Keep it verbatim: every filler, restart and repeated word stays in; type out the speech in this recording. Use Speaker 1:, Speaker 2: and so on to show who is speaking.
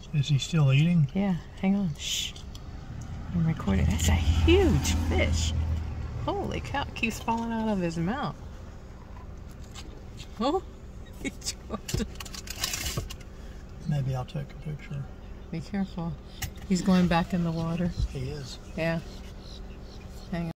Speaker 1: Is he still eating?
Speaker 2: Yeah, hang on. Shh. I'm recording. That's a huge fish. Holy cow, it keeps falling out of his mouth. Oh, he dropped it.
Speaker 1: Maybe I'll take a picture.
Speaker 2: Be careful. He's going back in the water.
Speaker 1: He is.
Speaker 2: Yeah. Hang on.